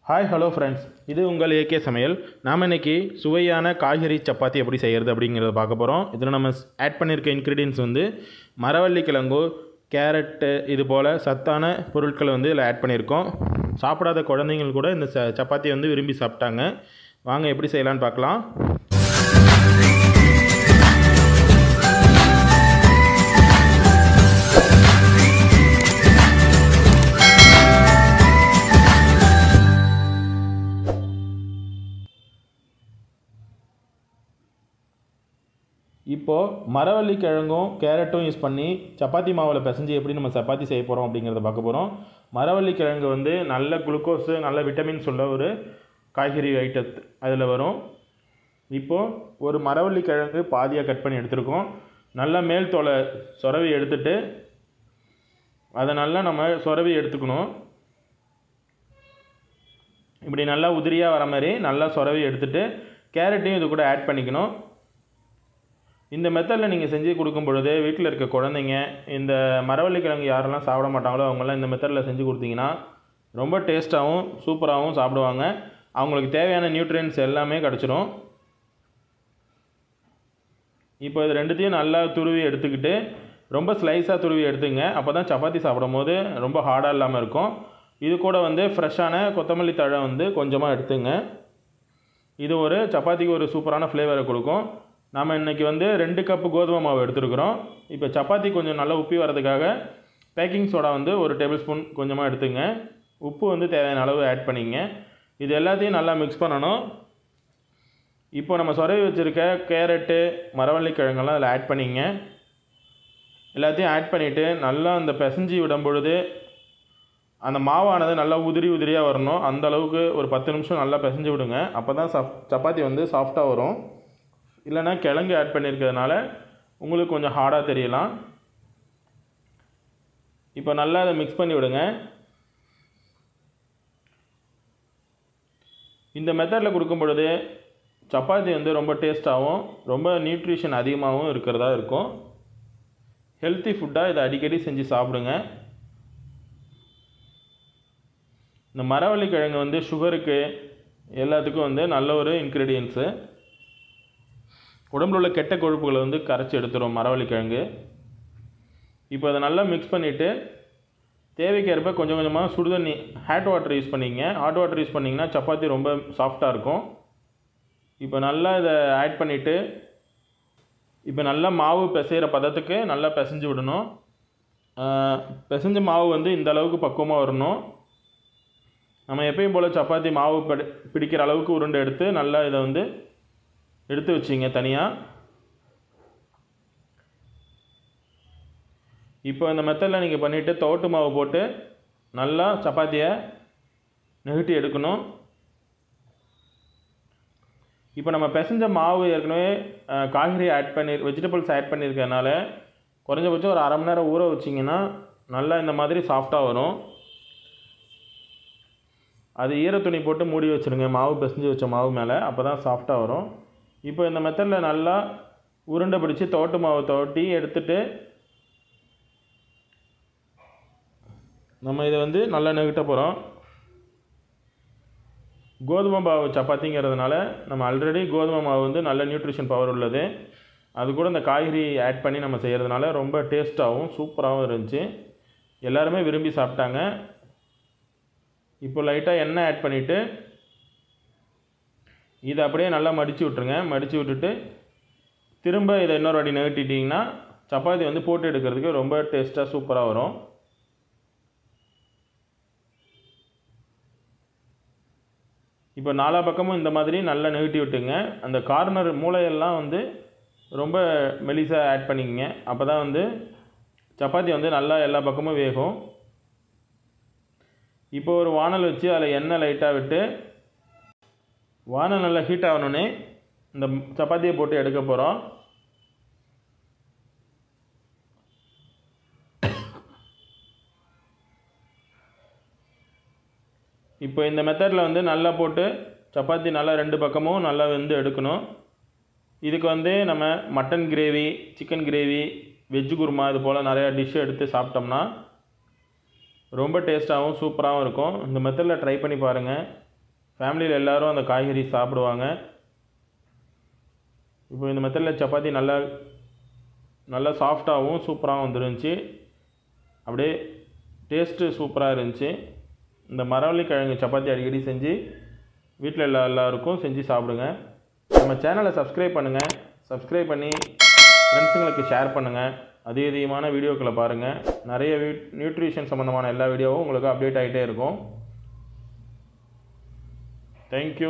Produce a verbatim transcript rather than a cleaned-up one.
Hi hello friends, இது உங்கள் AK சமையல். நாம் இன்றைக்கி சுவையான காய்கறி சப்பாத்தி எப்படி செய்கிறது அப்படிங்கிறத பார்க்க போகிறோம். இதில் நம்ம ஆட் பண்ணியிருக்க இன்க்ரீடியன்ஸ் வந்து மரவள்ளி கிழங்கு, கேரட்டு, இது போல் சத்தான பொருட்களை வந்து இதில் ஆட் பண்ணியிருக்கோம். சாப்பிடாத குழந்தைங்கள் கூட இந்த ச சப்பாத்தியை வந்து விரும்பி சாப்பிட்டாங்க. வாங்க எப்படி செய்யலான்னு பார்க்கலாம். இப்போது மரவள்ளி கிழங்கும் கேரட்டும் யூஸ் பண்ணி சப்பாத்தி மாவில் பிசைஞ்சு எப்படி நம்ம சப்பாத்தி செய்ய போகிறோம் அப்படிங்கிறத பார்க்க போகிறோம். மரவள்ளி கிழங்கு வந்து நல்ல குளுக்கோஸு, நல்ல விட்டமின்ஸ் உள்ள ஒரு காய்கறி ஐட்டத் அதில் வரும். இப்போது ஒரு மரவள்ளி கிழங்கு பாதியாக கட் பண்ணி எடுத்துருக்கோம். நல்லா மேல் தோலை சொரவி எடுத்துட்டு அதை நல்லா நம்ம சொரவி எடுத்துக்கணும். இப்படி நல்லா உதிரியாக வர மாதிரி நல்லா சொரவி எடுத்துகிட்டு கேரட்டையும் இது கூட ஆட் பண்ணிக்கணும். இந்த மெத்தடில் நீங்கள் செஞ்சு கொடுக்கும் பொழுது வீட்டில் இருக்க குழந்தைங்க இந்த மரவள்ளி கிழங்கு யாரெல்லாம் சாப்பிட மாட்டாங்களோ அவங்களாம் இந்த மெத்தடில் செஞ்சு கொடுத்தீங்கன்னா ரொம்ப டேஸ்ட்டாகவும் சூப்பராகவும் சாப்பிடுவாங்க. அவங்களுக்கு தேவையான நியூட்ரியன்ஸ் எல்லாமே கிடச்சிரும். இப்போ இது ரெண்டுத்தையும் நல்லா துருவி எடுத்துக்கிட்டு ரொம்ப ஸ்லைஸாக துருவி எடுத்துங்க. அப்போ தான் சப்பாத்தி சாப்பிடும் போது ரொம்ப ஹார்டாக இல்லாமல் இருக்கும். இது கூட வந்து ஃப்ரெஷ்ஷான கொத்தமல்லி தழை வந்து கொஞ்சமாக எடுத்துங்க. இது ஒரு சப்பாத்திக்கு ஒரு சூப்பரான ஃப்ளேவரை கொடுக்கும். நாம் இன்றைக்கி வந்து ரெண்டு கப்பு கோதுமை மாவு எடுத்துருக்குறோம். இப்போ சப்பாத்தி கொஞ்சம் நல்லா உப்பி வரதுக்காக பேக்கிங் சோடா வந்து ஒரு டேபிள் ஸ்பூன் கொஞ்சமாக எடுத்துங்க. உப்பு வந்து தேவையான அளவு ஆட் பண்ணிங்க. இது எல்லாத்தையும் நல்லா மிக்ஸ் பண்ணணும். இப்போ நம்ம சொரவி வச்சுருக்க கேரட்டு, மரவள்ளி கிழங்கெல்லாம் அதில் ஆட் பண்ணிங்க. எல்லாத்தையும் ஆட் பண்ணிவிட்டு நல்லா அந்த பிசைஞ்சு விடும் பொழுது அந்த மாவானது நல்லா உதிரி உதிரியாக வரணும். அந்த அளவுக்கு ஒரு பத்து நிமிஷம் நல்லா பிசைஞ்சு விடுங்க. அப்போ தான் சப் சப்பாத்தி வந்து சாஃப்டாக வரும். இல்லைனா கிழங்கு ஆட் பண்ணியிருக்கிறதுனால உங்களுக்கு கொஞ்சம் ஹார்டாக தெரியலாம். இப்போ நல்லா அதை மிக்ஸ் பண்ணி விடுங்க. இந்த மெத்தடில் கொடுக்கும் பொழுது சப்பாத்தி வந்து ரொம்ப டேஸ்ட்டாகவும் ரொம்ப நியூட்ரிஷன் அதிகமாகவும் இருக்கிறதா இருக்கும். ஹெல்த்தி ஃபுட்டாக இதை அடிக்கடி செஞ்சு சாப்பிடுங்க. இந்த மரவள்ளி கிழங்கு வந்து சுகருக்கு எல்லாத்துக்கும் வந்து நல்ல ஒரு இன்க்ரீடியன்ஸு. உடம்புல உள்ள கெட்ட கொழுப்புகளை வந்து கரைச்சி எடுத்துரும் மரவள்ளி கிழங்கு. இப்போ அதை நல்லா மிக்ஸ் பண்ணிவிட்டு தேவைக்கேற்ப கொஞ்சம் கொஞ்சமாக சுடுதண்ணி, ஹாட் வாட்டர் யூஸ் பண்ணிங்க. ஹாட் வாட்டர் யூஸ் பண்ணிங்கன்னா சப்பாத்தி ரொம்ப சாஃப்டாக இருக்கும். இப்போ நல்லா இதை ஆட் பண்ணிவிட்டு இப்போ நல்லா மாவு பிசைகிற பதத்துக்கு நல்லா பிசைஞ்சு விடணும். பிசைஞ்ச மாவு வந்து இந்த அளவுக்கு பக்குவமாக வரணும். நம்ம எப்பயும் போல் சப்பாத்தி மாவு படி பிடிக்கிற அளவுக்கு உருண்டை எடுத்து நல்லா இதை வந்து எடுத்து வச்சிங்க தனியாக. இப்போ இந்த மெத்தடில் நீங்கள் பண்ணிவிட்டு தோட்டு மாவு போட்டு நல்லா சப்பாத்தியை நெருட்டி எடுக்கணும். இப்போ நம்ம பிசைஞ்ச மாவு ஏற்கனவே காய்கறி ஆட் பண்ணி வெஜிடபிள்ஸ் ஆட் பண்ணியிருக்கிறதுனால குறைஞ்சபட்சம் ஒரு அரை மணி நேரம் ஊற வச்சிங்கன்னா நல்லா இந்த மாதிரி சாஃப்டாக வரும். அது ஈரத்துணி போட்டு மூடி வச்சுருங்க மாவு பிசைஞ்சு வச்ச மாவு மேலே, அப்போ தான் சாஃப்டாக வரும். இப்போ இந்த மெத்தடில் நல்லா உருண்டை பிடிச்சி தோட்டு மாவு தோட்டி எடுத்துட்டு நம்ம இதை வந்து நல்லா நெருட்ட போகிறோம். கோதுமை மாவு சப்பாத்திங்கிறதுனால நம்ம ஆல்ரெடி கோதுமை மாவு வந்து நல்ல நியூட்ரிஷன் பவர் உள்ளது. அது கூட இந்த காய்கறி ஆட் பண்ணி நம்ம செய்கிறதுனால ரொம்ப டேஸ்ட்டாகவும் சூப்பராகவும் இருந்துச்சு. எல்லாருமே விரும்பி சாப்பிட்டாங்க. இப்போ லைட்டாக எண்ணெய் ஆட் பண்ணிவிட்டு இதை அப்படியே நல்லா மடித்து விட்ருங்க. மடித்து விட்டுட்டு திரும்ப இதை இன்னொரு வாட்டி நெருட்டிட்டிங்கன்னா சப்பாத்தி வந்து போட்டு எடுக்கிறதுக்கு ரொம்ப டேஸ்ட்டாக சூப்பராக வரும். இப்போ நாலா பக்கமும் இந்த மாதிரி நல்லா நெருட்டி விட்டுங்க. அந்த கார்னர் மூளையெல்லாம் வந்து ரொம்ப மெலிசாக ஆட் பண்ணிக்கங்க. அப்போ தான் வந்து சப்பாத்தி வந்து நல்லா எல்லா பக்கமும் வேகும். இப்போ ஒரு வானல் வச்சு அதில் எண்ணெய் லைட்டாக விட்டு வானல் நல்லா ஹீட் ஆகணுன்னே இந்த சப்பாத்தியை போட்டு எடுக்க போகிறோம். இப்போ இந்த மெத்தடில் வந்து நல்லா போட்டு சப்பாத்தி நல்லா ரெண்டு பக்கமும் நல்லா வெந்து எடுக்கணும். இதுக்கு வந்து நம்ம mutton gravy, chicken gravy, veg kurma இது போல் நிறையா டிஷ்ஷு எடுத்து சாப்பிட்டோம்னா ரொம்ப டேஸ்ட்டாகவும் சூப்பராகவும் இருக்கும். இந்த மெத்தடில் ட்ரை பண்ணி பாருங்கள். ஃபேமிலியில் எல்லோரும் அந்த காய்கறி சாப்பிடுவாங்க. இப்போ இந்த மெத்தடில் சப்பாத்தி நல்லா நல்லா சாஃப்டாகவும் சூப்பராகவும் வந்துருந்துச்சு. அப்படியே டேஸ்ட்டு சூப்பராக இருந்துச்சு. இந்த மரவள்ளிக்கிழங்கு சப்பாத்தி அடிக்கடி செஞ்சு வீட்டில் எல்லா எல்லாருக்கும் செஞ்சு சாப்பிடுங்க. நம்ம சேனலை சப்ஸ்கிரைப் பண்ணுங்கள். சப்ஸ்கிரைப் பண்ணி ஃப்ரெண்ட்ஸுங்களுக்கு ஷேர் பண்ணுங்கள். அதிக அதிகமான வீடியோக்களை பாருங்கள். நிறைய நியூட்ரிஷன் சம்மந்தமான எல்லா வீடியோவும் உங்களுக்கு அப்டேட் ஆகிட்டே இருக்கும். தேங்க்யூ.